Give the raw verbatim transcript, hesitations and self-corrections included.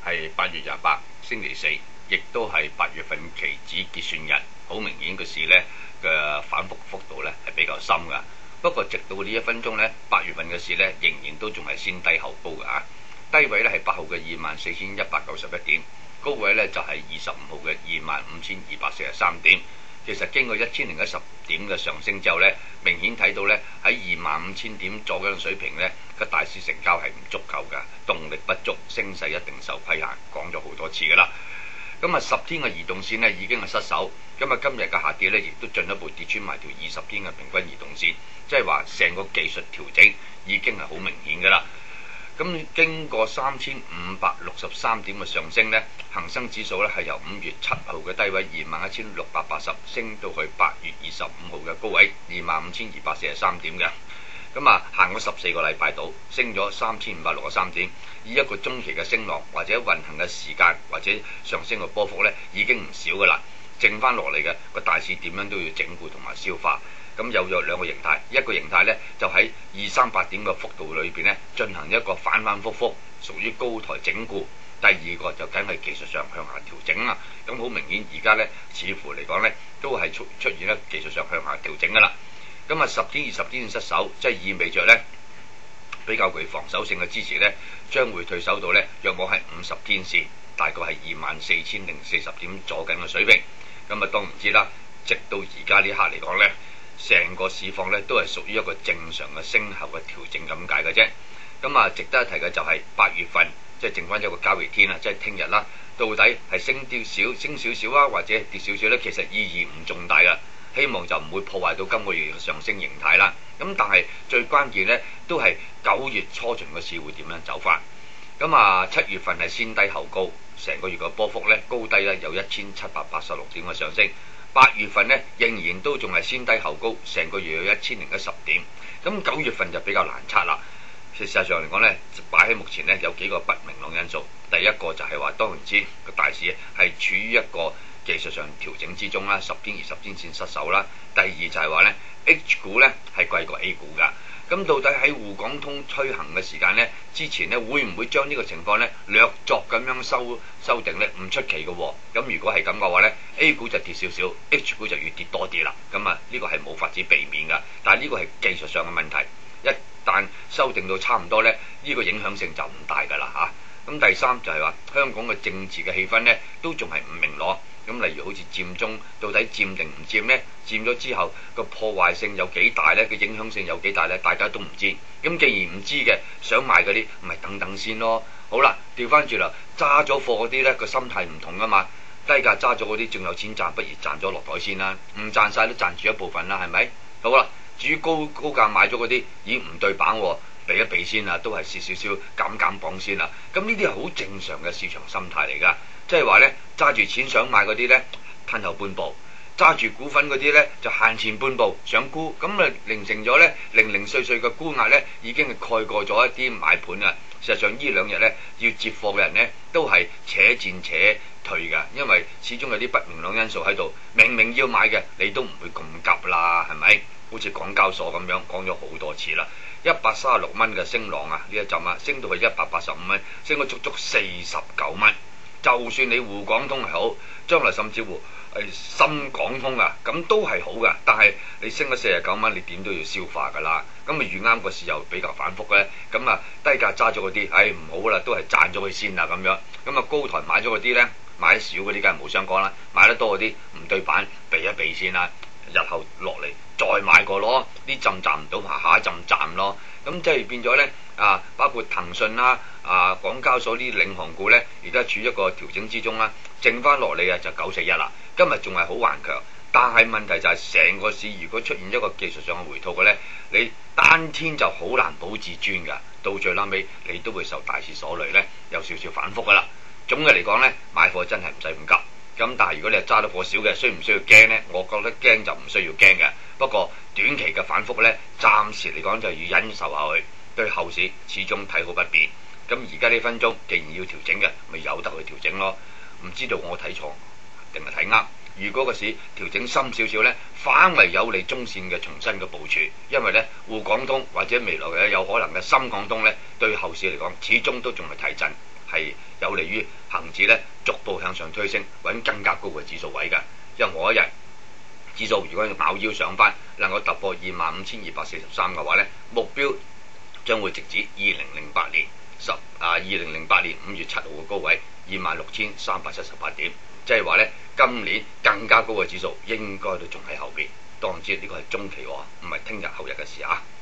係八月廿八星期四，亦都係八月份期指結算日。好明顯個市呢嘅反覆幅度呢係比較深㗎。不過直到呢一分鐘呢，八月份嘅市呢仍然都仲係先低後高㗎嚇。低位呢係八號嘅二萬四千一百九十一點，高位呢就係二十五號嘅二萬五千二百四十三點。其實經過一千零一十點嘅上升之後呢，明顯睇到呢喺二萬五千點左右嘅水平呢，個大市成交係唔足夠㗎，動力不足，升勢一定受規限，講咗好多次㗎啦。咁啊，十天嘅移動線呢已經係失守，咁啊今日嘅下跌呢亦都進一步跌穿埋條二十天嘅平均移動線，即係話成個技術調整已經係好明顯㗎啦。咁經過三千五百六十三點嘅上升呢，恒生指數呢係由五月七號嘅低位二萬一千六百八十升到去八月二十五號嘅高位二萬五千二百四十三點嘅。咁啊，行咗十四個禮拜度，升咗三千五百六十三點，以一個中期嘅升浪或者運行嘅時間或者上升嘅波幅呢已經唔少㗎啦。剩翻落嚟嘅個大市點樣都要整固同埋消化。咁有咗兩個形態，一個形態呢就喺二三百點嘅幅度裏邊呢進行一個反反覆覆，屬於高台整固。第二個就梗係技術上向下調整啦。咁好明顯，而家呢似乎嚟講呢都係出出現咧技術上向下調整㗎啦。咁啊，十天、二十天失守，即係意味着呢比較具防守性嘅支持呢將會退守到呢約莫係五十天線，大概係二萬四千零四十點左緊嘅水平。咁啊，當然知啦，直到而家呢刻嚟講呢，成個市況呢都係屬於一個正常嘅升後嘅調整咁解嘅啫。咁啊，值得一提嘅就係八月份，即係剩翻一個交易天啦，即係聽日啦，到底係升啲少、升少少啊，或者跌少少呢？其實意義唔重大㗎。希望就唔會破壞到今個月嘅上升形態啦。咁但係最關鍵呢，都係九月初旬嘅市會點樣走法。咁啊，七月份係先低後高，成個月嘅波幅呢，高低呢有一千七百八十六點嘅上升。八月份呢，仍然都仲係先低後高，成個月有一千零一十點。咁九月份就比較難測啦。事實上嚟講呢，擺喺目前呢，有幾個不明朗因素。第一個就係話，當然知個大市係處於一個技術上調整之中啦，十天、二十天線失守啦。第二就係話呢 H 股呢係貴過 A 股㗎。咁到底喺滬港通推行嘅時間呢，之前呢會唔會將呢個情況呢略作咁樣修修訂呢？唔出奇嘅喎。咁如果係咁嘅話呢 A 股就跌少少 ，H 股就越跌多啲啦。咁啊，呢個係冇法子避免㗎。但係呢個係技術上嘅問題，一旦修訂到差唔多呢，呢個影響性就唔大㗎啦嚇。咁第三就係話香港嘅政治嘅氣氛呢都仲係唔明朗。咁例如好似佔中，到底佔定唔佔呢？佔咗之後個破壞性有幾大呢？個影響性有幾大呢？大家都唔知。咁既然唔知嘅，想買嗰啲咪等等先咯。好啦，調翻轉啦，揸咗貨嗰啲呢個心態唔同㗎嘛。低價揸咗嗰啲仲有錢賺，不如賺咗落袋先啦。唔賺晒都賺住一部分啦，係咪？好啦，至於高高價買咗嗰啲，已經唔對版喎，避一避先啦，都係蝕少少減減磅先啦。咁呢啲係好正常嘅市場心態嚟㗎。即係話呢，揸住錢想買嗰啲呢，褪後半步；揸住股份嗰啲呢，就行前半步想沽，咁啊形成咗呢零零碎碎嘅沽壓呢，已經係蓋過咗一啲買盤啊。事實上呢兩日呢，要接貨嘅人呢，都係且戰且退㗎，因為始終有啲不明朗因素喺度。明明要買嘅，你都唔會咁急啦，係咪？好似港交所咁樣講咗好多次啦，一百三十六蚊嘅升浪啊，呢一陣啊升到去一百八十五蚊，升咗足足四十九蚊。就算你滬港通係好，將來甚至乎係深港通啊，咁都係好噶。但係你升咗四十九蚊，你點都要消化噶啦。咁啊遇啱個市又比較反覆咧，咁啊低價揸咗嗰啲，唉唔好啦，都係賺咗佢先啦咁樣。咁啊高台買咗嗰啲咧，買得少嗰啲梗係冇相干啦，買得多嗰啲唔對版，避一避先啦。日後落嚟再買過咯，呢陣賺唔到，下下一陣賺咯。咁即係變咗咧啊，包括騰訊啦、啊港交所呢啲領航股咧，而家處於一個調整之中啦。剩翻落嚟啊就九四一啦，今日仲係好頑強，但係問題就係成個市如果出現一個技術上嘅回吐嘅咧，你單天就好難保至尊㗎，到最撚尾你都會受大市所累咧，有少少反覆㗎啦。總嘅嚟講咧，買貨真係唔使咁急。咁但係如果你係揸到貨少嘅，需唔需要驚呢？我覺得驚就唔需要驚嘅。不過短期嘅反覆呢，暫時嚟講就要忍受下去，對後市始終睇好不變。咁而家呢分鐘既然要調整嘅，咪由得去調整咯。唔知道我睇錯定係睇啱？如果個市調整深少少呢，反為有利中線嘅重新嘅部署，因為呢滬港通或者未來嘅有可能嘅深港通呢，對後市嚟講始終都仲係提振，係有利於指咧逐步向上推升，揾更加高嘅指數位㗎。因為我一日指數如果咬腰上翻，能夠突破二萬五千二百四十三嘅話咧，目標將會直指二零零八年十啊二零零八年五月七號嘅高位二萬六千三百七十八點，即係話咧今年更加高嘅指數應該都仲喺後邊。當然知呢個係中期喎，唔係聽日後日嘅事啊。